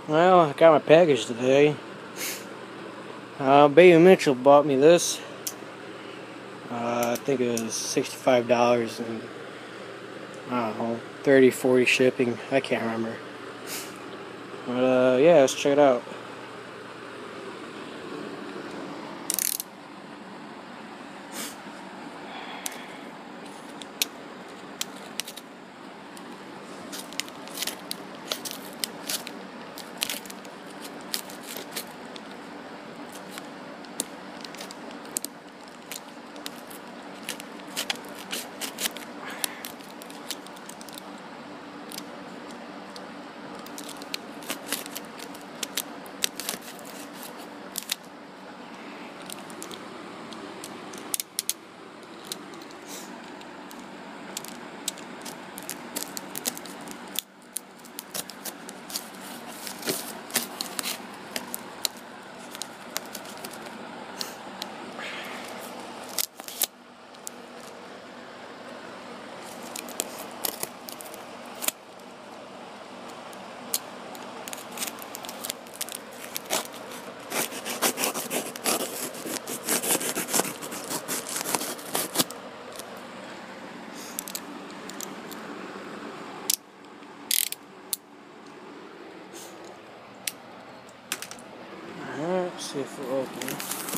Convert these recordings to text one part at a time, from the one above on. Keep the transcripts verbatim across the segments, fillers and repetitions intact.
Well, I got my package today. Uh, Baby Mitchell bought me this. Uh, I think it was sixty-five dollars and, I don't know, thirty, forty shipping. I can't remember. But, uh, yeah, let's check it out. Alright, let's see if it'll open.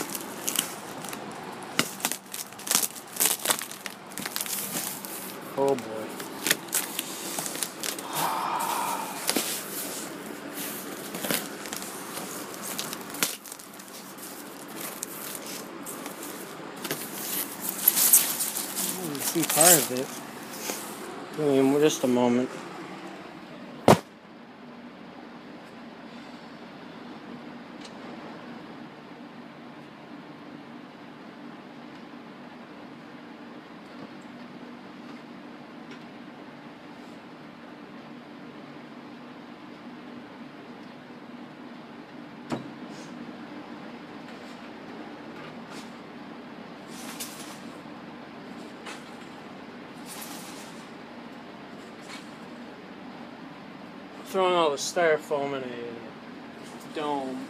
Oh boy. You see part of it. Give me just a moment. Throwing all the styrofoam in a dome.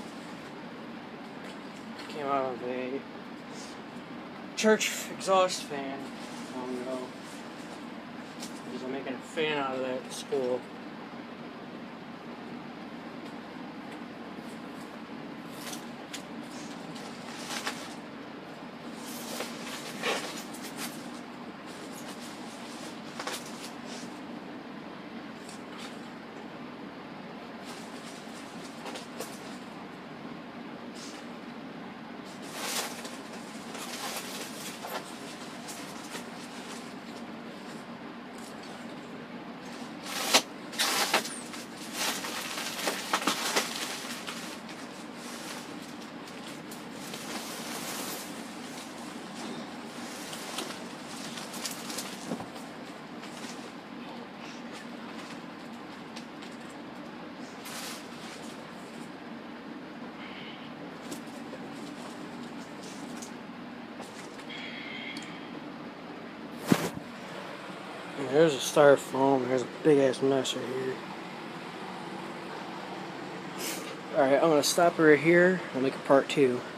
Came out of a church exhaust fan long ago. Because I'm making a fan out of that at school. There's a styrofoam. There's a big ass mess right here. Alright, I'm gonna stop it right here. I'll make a part two.